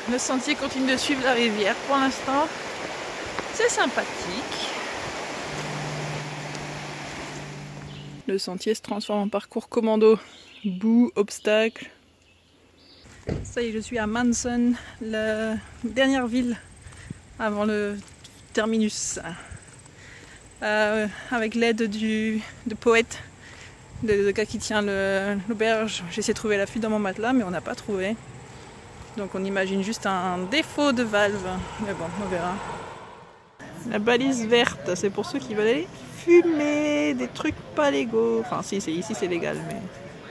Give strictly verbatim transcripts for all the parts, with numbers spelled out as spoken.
Le sentier continue de suivre la rivière pour l'instant. C'est sympathique. Le sentier se transforme en parcours commando. Boue, obstacle. Ça y est, je suis à Manson, la dernière ville avant le terminus. Euh, avec l'aide du de poète, le, le gars qui tient l'auberge, j'ai essayé de trouver la fuite dans mon matelas, mais on n'a pas trouvé. Donc on imagine juste un défaut de valve. Mais bon, on verra. La balise verte, c'est pour ceux qui veulent aller fumer des trucs pas légaux. Enfin, si, c'est ici c'est légal, mais.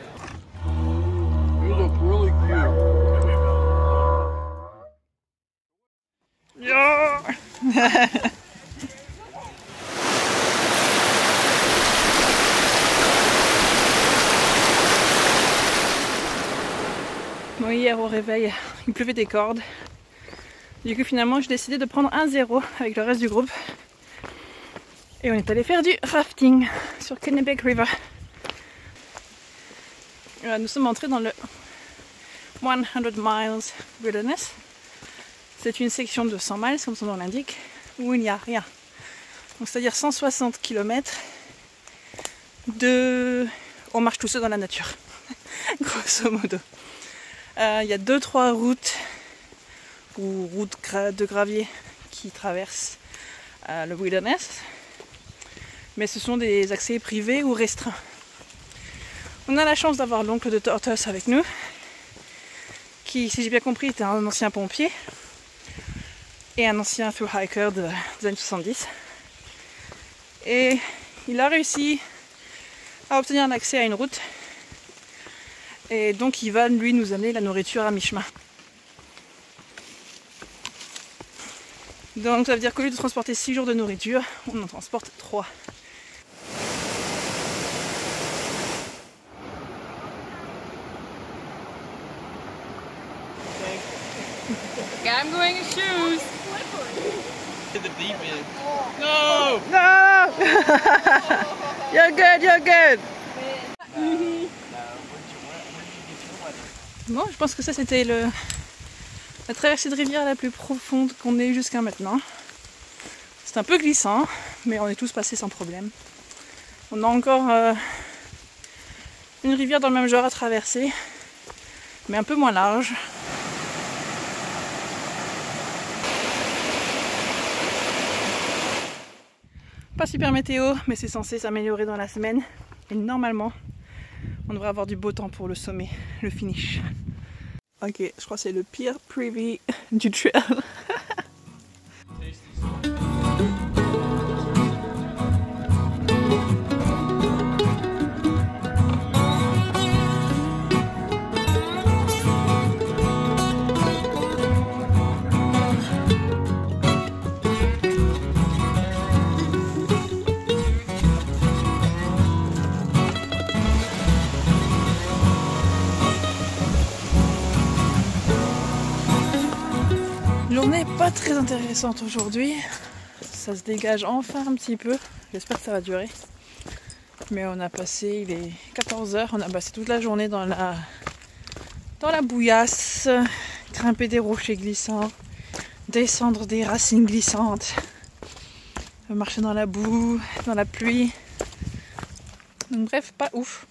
Bon, hier au réveil, il pleuvait des cordes. Du coup, finalement, j'ai décidé de prendre un zéro avec le reste du groupe. Et on est allé faire du rafting sur Kennebec River. Voilà, nous sommes entrés dans le cent miles Wilderness. C'est une section de cent miles, comme son nom l'indique, où il n'y a rien. C'est-à-dire cent soixante kilomètres de... on marche tout seul dans la nature, grosso modo. Euh, il y a deux trois routes ou routes gra de gravier qui traversent euh, le Wilderness, mais ce sont des accès privés ou restreints. On a la chance d'avoir l'oncle de Tortoise avec nous, qui, si j'ai bien compris, était un ancien pompier et un ancien thru hiker de, des années soixante-dix. Et il a réussi à obtenir un accès à une route. Et donc il va lui nous amener la nourriture à mi-chemin. Donc ça veut dire qu'au lieu de transporter six jours de nourriture, on en transporte trois. I'm going in shoes. To the deep end. No! No! You're good, you're good! Bon, je pense que ça c'était le la traversée de rivière la plus profonde qu'on ait eu jusqu'à maintenant. C'est un peu glissant, mais on est tous passés sans problème. On a encore euh, une rivière dans le même genre à traverser, mais un peu moins large. Pas super météo, mais c'est censé s'améliorer dans la semaine. Et normalement, on devrait avoir du beau temps pour le sommet, le finish. Ok, je crois que c'est le pire preview du trail. Journée pas très intéressante aujourd'hui. Ça se dégage enfin un petit peu. J'espère que ça va durer. Mais on a passé, il est quatorze heures, on a passé toute la journée dans la, dans la bouillasse, grimper des rochers glissants, descendre des racines glissantes, marcher dans la boue, dans la pluie. Donc bref, pas ouf.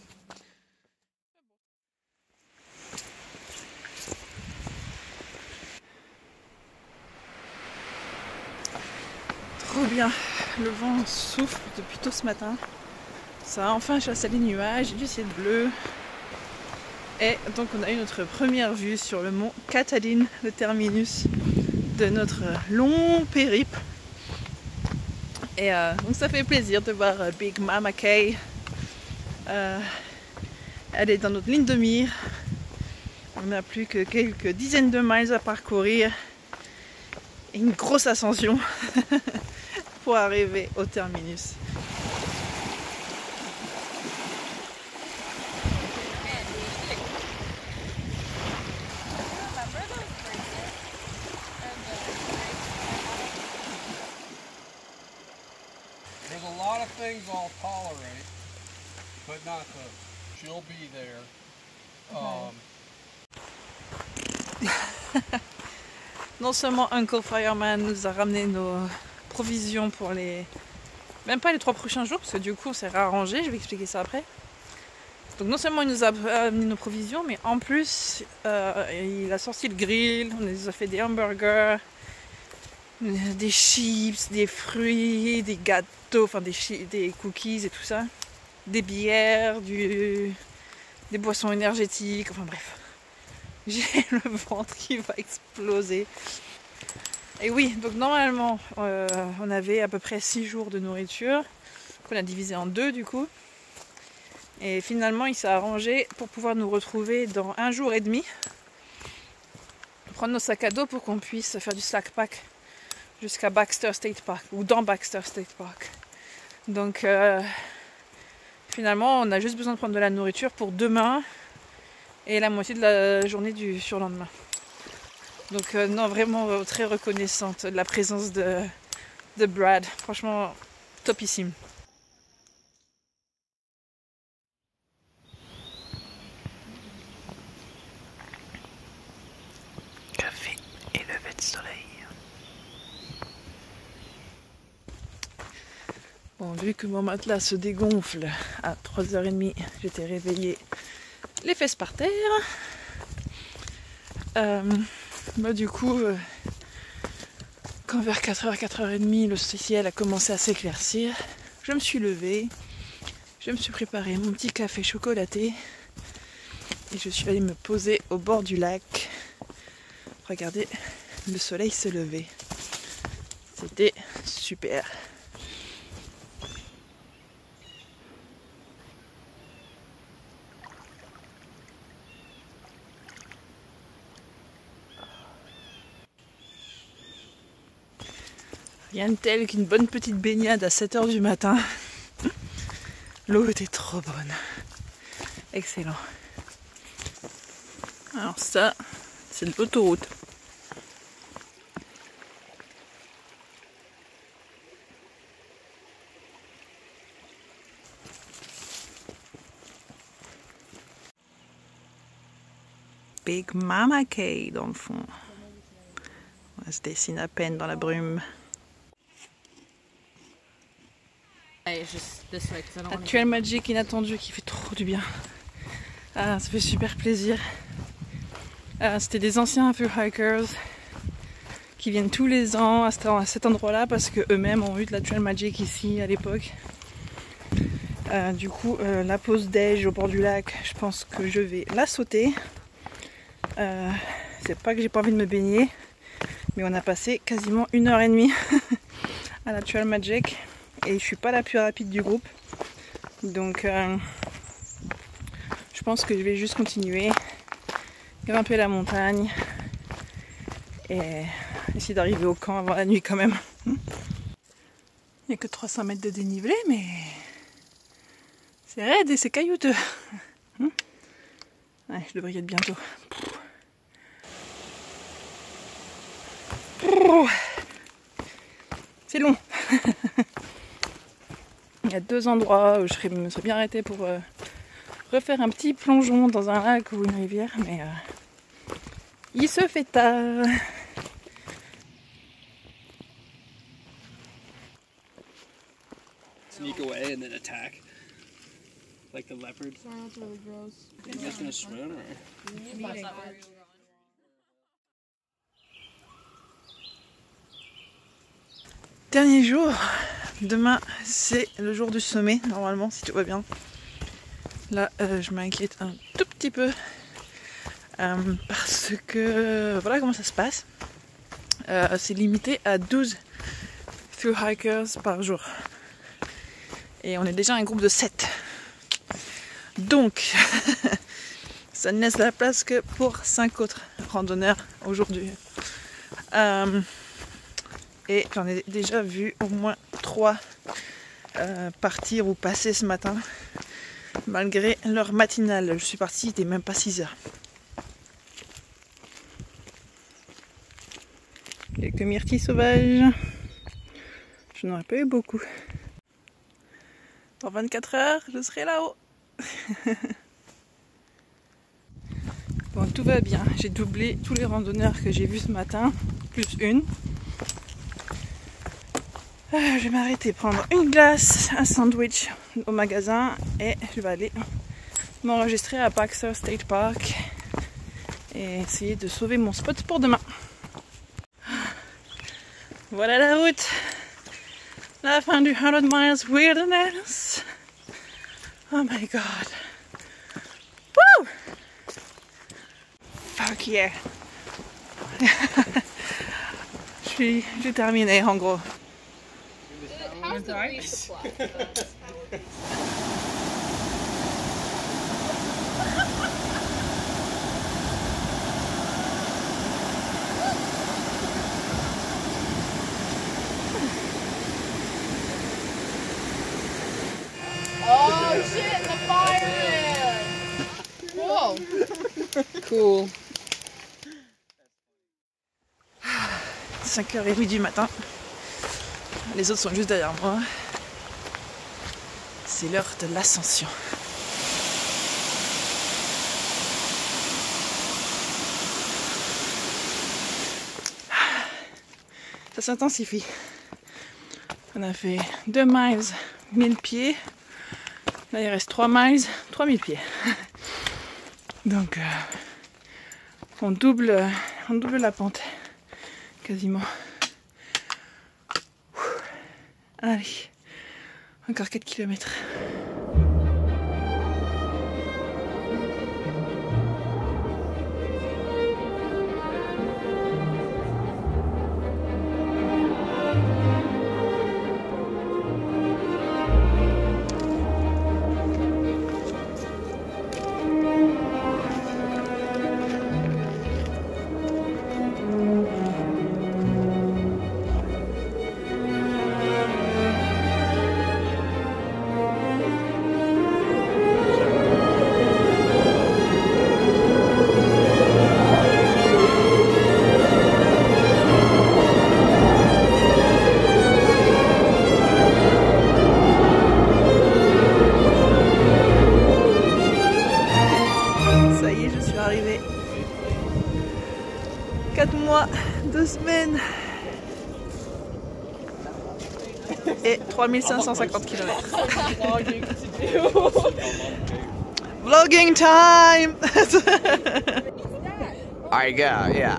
Trop bien, le vent souffle depuis tôt ce matin. Ça a enfin chassé les nuages, du ciel bleu. Et donc on a eu notre première vue sur le mont Katahdin, le terminus de notre long périple. Et euh, donc ça fait plaisir de voir Big Mama Kay. Euh, elle est dans notre ligne de mire. On n'a plus que quelques dizaines de miles à parcourir. Et une grosse ascension pour arriver au terminus. There's a lot of things I'll tolerate, but not those. She'll be there. Um, non seulement Uncle Fireman nous a ramené nos provisions pour les... Même pas les trois prochains jours, parce que du coup on s'est réarrangé, je vais expliquer ça après. Donc non seulement il nous a amené nos provisions, mais en plus euh, il a sorti le grill, on nous a fait des hamburgers, des chips, des fruits, des gâteaux, enfin des, des cookies et tout ça, des bières, du, des boissons énergétiques, enfin bref. J'ai le ventre qui va exploser. Et oui, donc normalement euh, on avait à peu près six jours de nourriture, qu'on a divisé en deux du coup. Et finalement il s'est arrangé pour pouvoir nous retrouver dans un jour et demi. Prendre nos sacs à dos pour qu'on puisse faire du slack pack jusqu'à Baxter State Park, ou dans Baxter State Park. Donc euh, finalement on a juste besoin de prendre de la nourriture pour demain et la moitié de la journée du surlendemain. Donc euh, non, vraiment euh, très reconnaissante de la présence de, de Brad, franchement topissime. Café et lever de soleil. Bon, vu que mon matelas se dégonfle à trois heures trente, j'étais réveillée les fesses par terre. Euh, bah, du coup, euh, quand vers quatre heures, quatre heures trente, le ciel a commencé à s'éclaircir, je me suis levée, je me suis préparé mon petit café chocolaté et je suis allée me poser au bord du lac. Regardez le soleil se lever. C'était super. Rien de tel qu'une bonne petite baignade à sept heures du matin. L'eau était trop bonne. Excellent. Alors ça, c'est de l'autoroute. Big Mama Cay dans le fond. On se dessine à peine dans la brume. La Trail Magic inattendue qui fait trop du bien. Ah, ça fait super plaisir. Ah, c'était des anciens thru hikers qui viennent tous les ans à cet endroit-là parce que eux-mêmes ont eu de la Trail Magic ici à l'époque. Euh, du coup, euh, la pause déj au bord du lac, je pense que je vais la sauter. Euh, c'est pas que j'ai pas envie de me baigner, mais on a passé quasiment une heure et demie à la Trail Magic. Et je suis pas la plus rapide du groupe, donc euh, je pense que je vais juste continuer, grimper la montagne et essayer d'arriver au camp avant la nuit quand même. Il n'y a que trois cents mètres de dénivelé, mais c'est raide et c'est caillouteux. Ouais, je devrais y être bientôt. C'est long. Il y a deux endroits où je me serais bien arrêtée pour euh, refaire un petit plongeon dans un lac ou une rivière, mais euh, il se fait tard. Sneak away and then attack, like the leopard. Sorry, that's really gross. Are you guys gonna swim or? Dernier jour. Demain, c'est le jour du sommet, normalement, si tout va bien. Là, euh, je m'inquiète un tout petit peu. Euh, parce que, voilà comment ça se passe. Euh, c'est limité à douze thru hikers par jour. Et on est déjà un groupe de sept. Donc, ça ne laisse la place que pour cinq autres randonneurs aujourd'hui. Euh, Et j'en ai déjà vu au moins trois euh, partir ou passer ce matin, malgré leur matinale. Je suis partie, il n'était même pas six heures. Quelques myrtilles sauvages. Je n'aurais pas eu beaucoup. Dans vingt-quatre heures, je serai là-haut. Bon, tout va bien. J'ai doublé tous les randonneurs que j'ai vus ce matin. plus une. Euh, je vais m'arrêter prendre une glace, un sandwich au magasin et je vais aller m'enregistrer à Baxter State Park et essayer de sauver mon spot pour demain. Voilà la route, la fin du one hundred miles wilderness. Oh my god. Woo! Fuck yeah. Je suis, j'ai terminé en gros. How's the reef supply? Oh shit, the fireman! Whoa! Cool. cinq heures trente du matin. Les autres sont juste derrière moi. C'est l'heure de l'ascension. Ça s'intensifie. On a fait deux miles, mille pieds. Là il reste trois miles, trois mille pieds. Donc euh, on double, on double la pente. Quasiment. Allez, encore quatre kilomètres. quatre mois, deux semaines et trois mille cinq cent cinquante kilomètres. Vlogging time! Alright, go, yeah.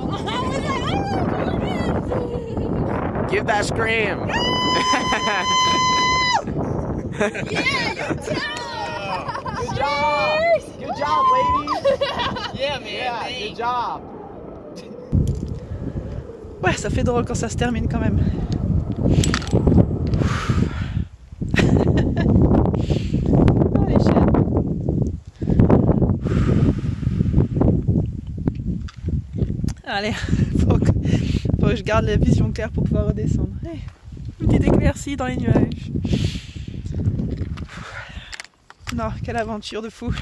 Give that scream! Good job! Good job, ladies! Yeah, man! Yeah, good job! Ouais, ça fait drôle quand ça se termine quand même. Oh, les chiens. Allez, faut que, faut que je garde la vision claire pour pouvoir redescendre. Hey, une petite éclaircie dans les nuages. Non, quelle aventure de fou.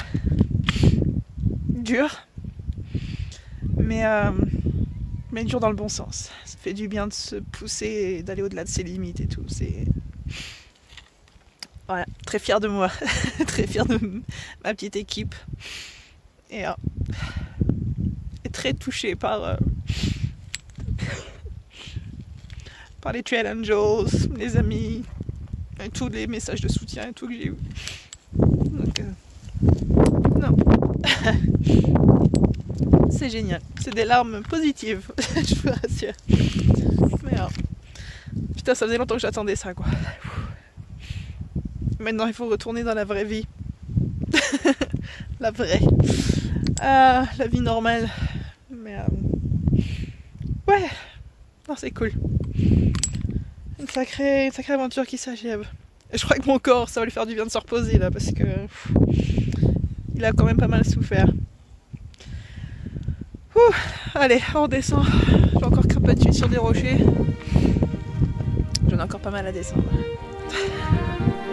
Dur. Mais... Euh, mais dur dans le bon sens. Ça fait du bien de se pousser et d'aller au-delà de ses limites et tout. C'est... Voilà, très fière de moi. Très fière de ma petite équipe. Et, euh, et très touchée par... Euh, par les Trail Angels, les amis, et tous les messages de soutien et tout que j'ai eu. Donc... Euh, non. C'est génial, c'est des larmes positives, je vous rassure. Mais alors, putain, ça faisait longtemps que j'attendais ça, quoi. Maintenant, il faut retourner dans la vraie vie. La vraie. Euh, la vie normale. Mais euh, ouais, non, c'est cool. Une sacrée, une sacrée aventure qui s'achève. Et je crois que mon corps, ça va lui faire du bien de se reposer là, parce que pff, il a quand même pas mal souffert. Ouh, allez, on descend. J'ai encore crapahuté sur des rochers. J'en ai encore pas mal à descendre.